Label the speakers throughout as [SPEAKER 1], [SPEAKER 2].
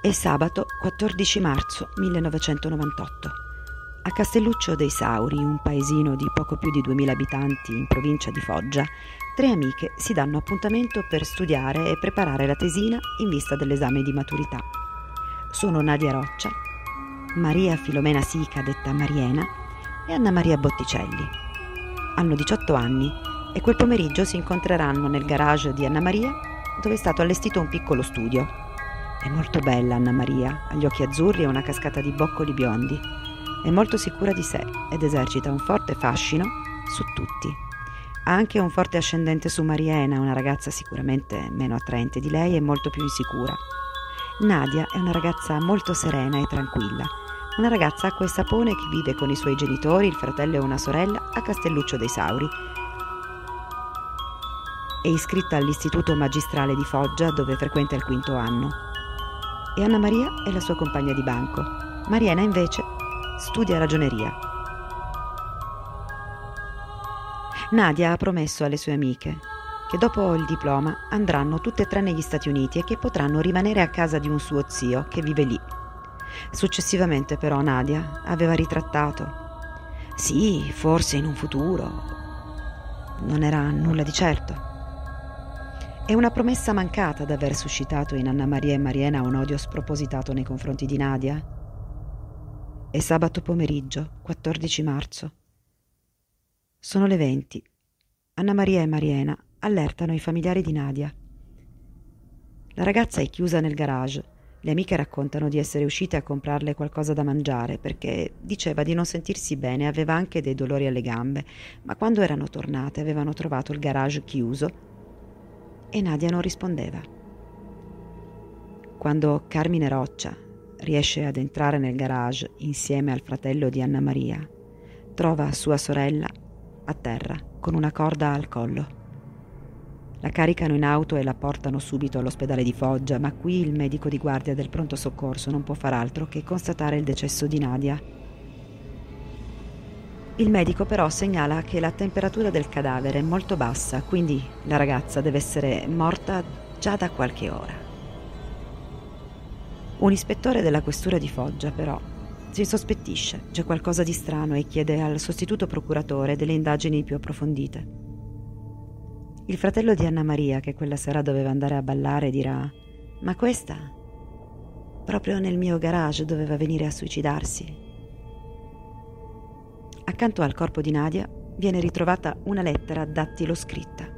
[SPEAKER 1] È sabato 14 marzo 1998. A Castelluccio dei Sauri, un paesino di poco più di 2000 abitanti in provincia di Foggia, 3 amiche si danno appuntamento per studiare e preparare la tesina in vista dell'esame di maturità. Sono Nadia Roccia, Maria Filomena Sica, detta Mariena, e Anna Maria Botticelli. Hanno 18 anni e quel pomeriggio si incontreranno nel garage di Anna Maria, dove è stato allestito un piccolo studio. È molto bella Anna Maria, ha gli occhi azzurri e una cascata di boccoli biondi. È molto sicura di sé ed esercita un forte fascino su tutti. Ha anche un forte ascendente su Mariena, una ragazza sicuramente meno attraente di lei e molto più insicura. Nadia è una ragazza molto serena e tranquilla, una ragazza acqua e sapone che vive con i suoi genitori, il fratello e una sorella a Castelluccio dei Sauri. È iscritta all'Istituto Magistrale di Foggia, dove frequenta il 5° anno. E Anna Maria è la sua compagna di banco. Mariena invece studia ragioneria. Nadia ha promesso alle sue amiche che dopo il diploma andranno tutte e 3 negli Stati Uniti e che potranno rimanere a casa di un suo zio che vive lì. Successivamente però Nadia aveva ritrattato. Sì, forse in un futuro. Non era nulla di certo. È una promessa mancata ad aver suscitato in Anna Maria e Mariena un odio spropositato nei confronti di Nadia. È sabato pomeriggio, 14 marzo. Sono le 20. Anna Maria e Mariena allertano i familiari di Nadia. La ragazza è chiusa nel garage. Le amiche raccontano di essere uscite a comprarle qualcosa da mangiare perché diceva di non sentirsi bene e aveva anche dei dolori alle gambe, ma quando erano tornate avevano trovato il garage chiuso e Nadia non rispondeva. Quando Carmine Roccia riesce ad entrare nel garage insieme al fratello di Anna Maria, trova sua sorella a terra con una corda al collo. La caricano in auto e la portano subito all'ospedale di Foggia, ma qui il medico di guardia del pronto soccorso non può far altro che constatare il decesso di Nadia. Il medico però segnala che la temperatura del cadavere è molto bassa, quindi la ragazza deve essere morta già da qualche ora. Un ispettore della questura di Foggia, però, si insospettisce, c'è qualcosa di strano e chiede al sostituto procuratore delle indagini più approfondite. Il fratello di Anna Maria, che quella sera doveva andare a ballare, dirà: «Ma questa? Proprio nel mio garage doveva venire a suicidarsi». Accanto al corpo di Nadia viene ritrovata una lettera dattilo scritta.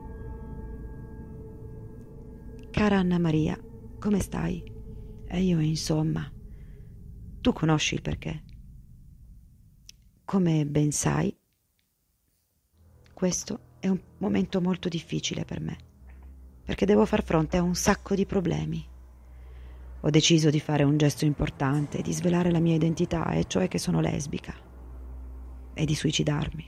[SPEAKER 1] «Cara Anna Maria, come stai? E io, insomma, tu conosci il perché. Come ben sai, questo è un momento molto difficile per me, perché devo far fronte a un sacco di problemi. Ho deciso di fare un gesto importante, di svelare la mia identità, e cioè che sono lesbica, e di suicidarmi.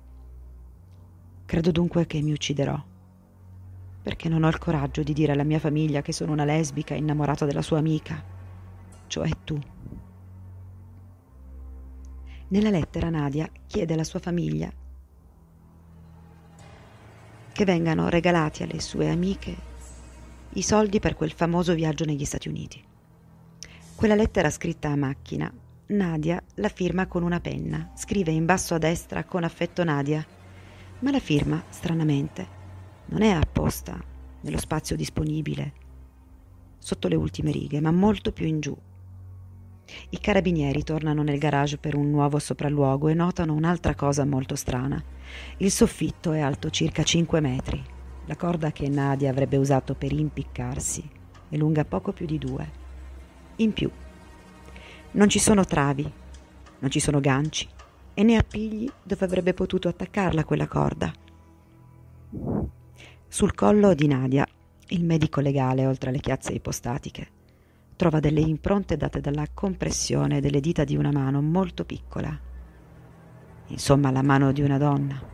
[SPEAKER 1] Credo dunque che mi ucciderò, perché non ho il coraggio di dire alla mia famiglia che sono una lesbica innamorata della sua amica, cioè tu». Nella lettera Nadia chiede alla sua famiglia che vengano regalati alle sue amiche i soldi per quel famoso viaggio negli Stati Uniti. Quella lettera scritta a macchina, Nadia la firma con una penna, scrive in basso a destra «Con affetto Nadia», ma la firma, stranamente, non è apposta nello spazio disponibile sotto le ultime righe, ma molto più in giù. I carabinieri tornano nel garage per un nuovo sopralluogo e notano un'altra cosa molto strana. Il soffitto è alto circa 5 metri. La corda che Nadia avrebbe usato per impiccarsi è lunga poco più di 2. In più, non ci sono travi, non ci sono ganci e né appigli dove avrebbe potuto attaccarla quella corda. Sul collo di Nadia, il medico legale, oltre alle chiazze ipostatiche, trova delle impronte date dalla compressione delle dita di una mano molto piccola. Insomma, la mano di una donna.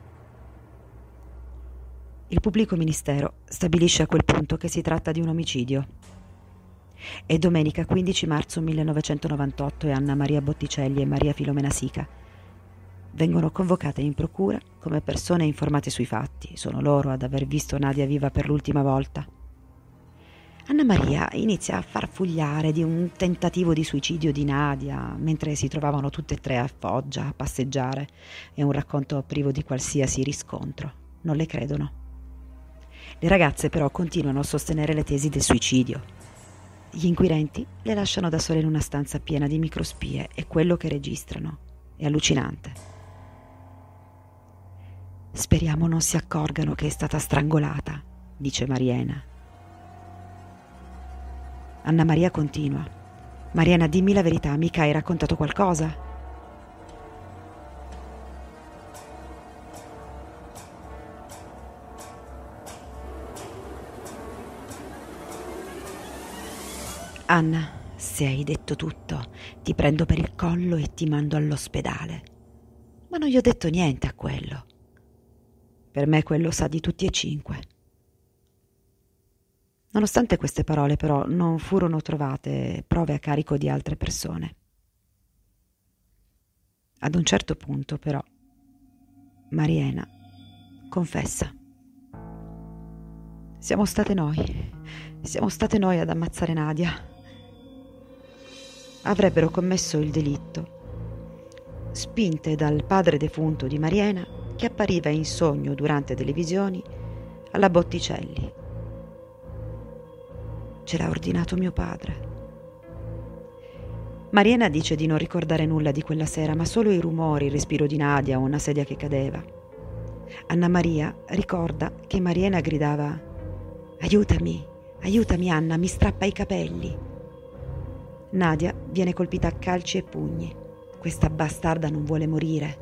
[SPEAKER 1] Il pubblico ministero stabilisce a quel punto che si tratta di un omicidio. È domenica 15 marzo 1998 e Anna Maria Botticelli e Maria Filomena Sica vengono convocate in procura come persone informate sui fatti. Sono loro ad aver visto Nadia viva per l'ultima volta. Anna Maria inizia a farfugliare di un tentativo di suicidio di Nadia mentre si trovavano tutte e tre a Foggia a passeggiare. È un racconto privo di qualsiasi riscontro. Non le credono. Le ragazze però continuano a sostenere le tesi del suicidio. Gli inquirenti le lasciano da sole in una stanza piena di microspie e quello che registrano è allucinante. Speriamo non si accorgano che è stata strangolata, dice Mariena. Anna Maria continua. Mariena, dimmi la verità, mica hai raccontato qualcosa? Anna, se hai detto tutto, ti prendo per il collo e ti mando all'ospedale. Ma non gli ho detto niente a quello. Per me quello sa di tutti e cinque. Nonostante queste parole, però, non furono trovate prove a carico di altre persone. Ad un certo punto, però, Mariena confessa. Siamo state noi ad ammazzare Nadia. Avrebbero commesso il delitto, spinte dal padre defunto di Mariena, che appariva in sogno durante delle visioni alla Botticelli. Ce l'ha ordinato mio padre. Mariena dice di non ricordare nulla di quella sera, ma solo i rumori, il respiro di Nadia o una sedia che cadeva. Anna Maria ricorda che Mariena gridava: aiutami, aiutami Anna, mi strappa i capelli. Nadia viene colpita a calci e pugni. Questa bastarda non vuole morire.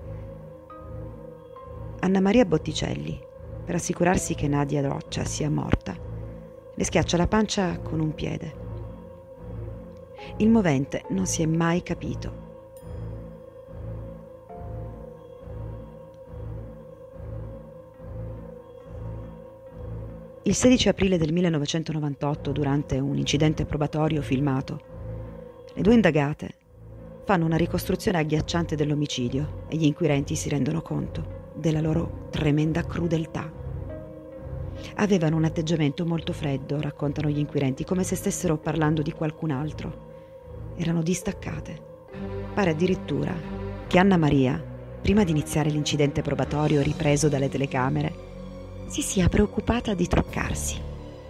[SPEAKER 1] Anna Maria Botticelli, per assicurarsi che Nadia Roccia sia morta, le schiaccia la pancia con un piede. Il movente non si è mai capito. Il 16 aprile del 1998, durante un incidente probatorio filmato, le due indagate fanno una ricostruzione agghiacciante dell'omicidio e gli inquirenti si rendono conto della loro tremenda crudeltà. Avevano un atteggiamento molto freddo, raccontano gli inquirenti, come se stessero parlando di qualcun altro. Erano distaccate. Pare addirittura che Anna Maria, prima di iniziare l'incidente probatorio ripreso dalle telecamere, si sia preoccupata di truccarsi.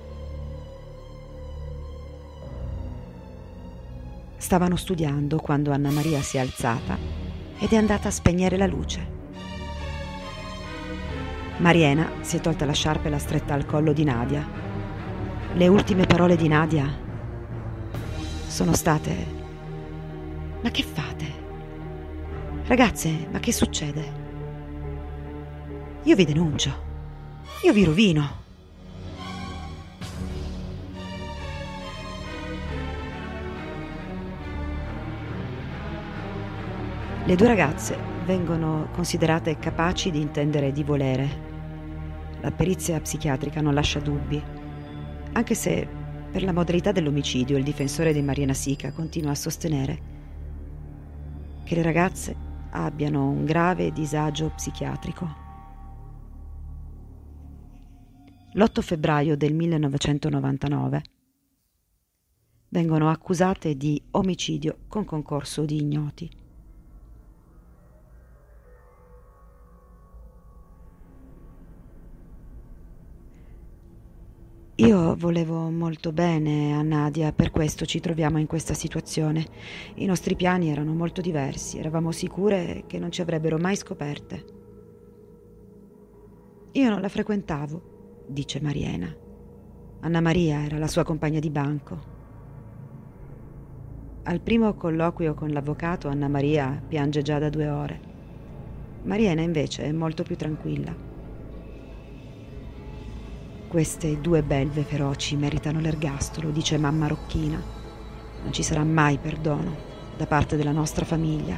[SPEAKER 1] Stavano studiando quando Anna Maria si è alzata ed è andata a spegnere la luce. Mariena si è tolta la sciarpa e l'ha stretta al collo di Nadia. Le ultime parole di Nadia sono state: ma che fate? Ragazze, ma che succede? Io vi denuncio. Io vi rovino. Le due ragazze vengono considerate capaci di intendere e di volere. La perizia psichiatrica non lascia dubbi, anche se per la modalità dell'omicidio il difensore di Mariena Sica continua a sostenere che le ragazze abbiano un grave disagio psichiatrico. L'8 febbraio del 1999 vengono accusate di omicidio con concorso di ignoti. Io volevo molto bene a Nadia, per questo ci troviamo in questa situazione. I nostri piani erano molto diversi, eravamo sicure che non ci avrebbero mai scoperte. Io non la frequentavo, dice Mariena. Anna Maria era la sua compagna di banco. Al primo colloquio con l'avvocato, Anna Maria piange già da 2 ore. Mariena invece è molto più tranquilla. Queste 2 belve feroci meritano l'ergastolo, dice mamma Rocchina. Non ci sarà mai perdono da parte della nostra famiglia.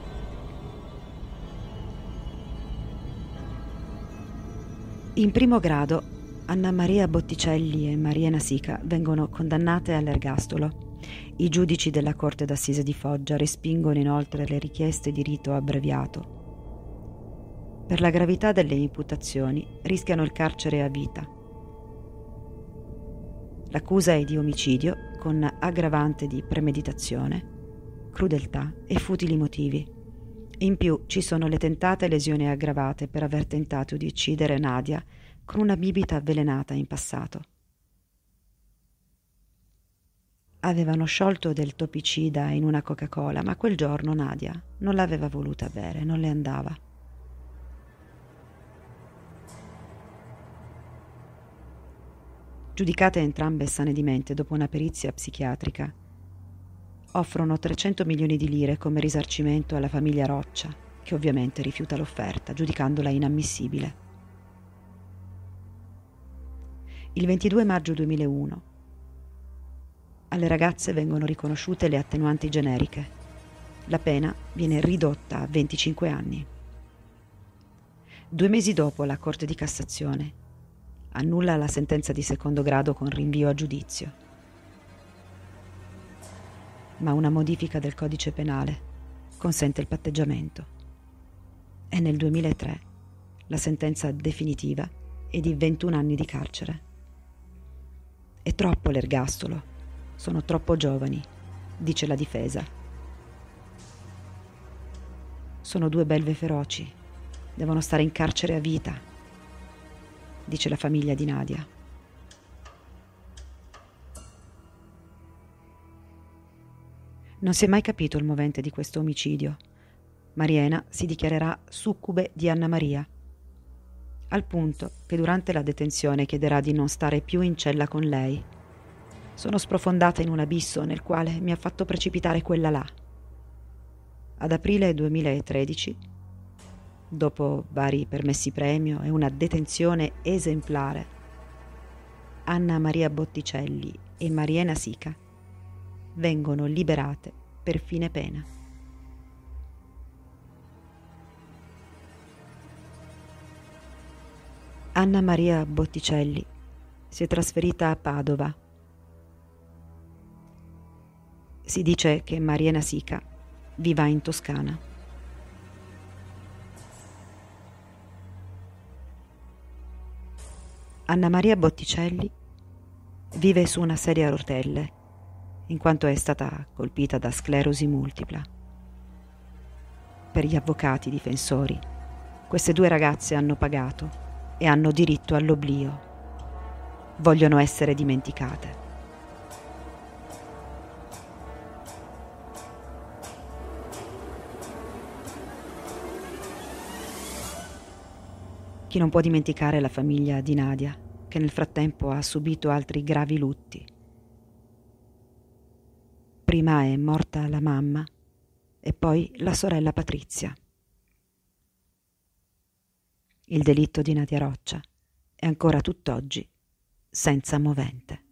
[SPEAKER 1] In primo grado, Anna Maria Botticelli e Mariena Sica vengono condannate all'ergastolo. I giudici della Corte d'Assise di Foggia respingono inoltre le richieste di rito abbreviato. Per la gravità delle imputazioni rischiano il carcere a vita. L'accusa è di omicidio con aggravante di premeditazione, crudeltà e futili motivi. In più ci sono le tentate lesioni aggravate per aver tentato di uccidere Nadia con una bibita avvelenata in passato. Avevano sciolto del topicida in una Coca-Cola, ma quel giorno Nadia non l'aveva voluta bere, non le andava. Giudicate entrambe sane di mente dopo una perizia psichiatrica, offrono 300 milioni di lire come risarcimento alla famiglia Roccia, che ovviamente rifiuta l'offerta, giudicandola inammissibile. Il 22 maggio 2001 alle ragazze vengono riconosciute le attenuanti generiche. La pena viene ridotta a 25 anni. 2 mesi dopo la Corte di Cassazione annulla la sentenza di secondo grado con rinvio a giudizio. Ma una modifica del codice penale consente il patteggiamento. E nel 2003 la sentenza definitiva è di 21 anni di carcere. È troppo l'ergastolo. Sono troppo giovani, dice la difesa. Sono 2 belve feroci, devono stare in carcere a vita, dice la famiglia di Nadia. Non si è mai capito il movente di questo omicidio. Mariena si dichiarerà succube di Anna Maria, al punto che durante la detenzione chiederà di non stare più in cella con lei. Sono sprofondata in un abisso nel quale mi ha fatto precipitare quella là. Ad aprile 2013, dopo vari permessi premio e una detenzione esemplare, Anna Maria Botticelli e Mariena Sica vengono liberate per fine pena. Anna Maria Botticelli si è trasferita a Padova. Si dice che Mariena Sica viva in Toscana. Anna Maria Botticelli vive su una sedia a rotelle, in quanto è stata colpita da sclerosi multipla. Per gli avvocati difensori, queste 2 ragazze hanno pagato e hanno diritto all'oblio. Vogliono essere dimenticate. Chi non può dimenticare la famiglia di Nadia, che nel frattempo ha subito altri gravi lutti. Prima è morta la mamma e poi la sorella Patrizia. Il delitto di Nadia Roccia è ancora tutt'oggi senza movente.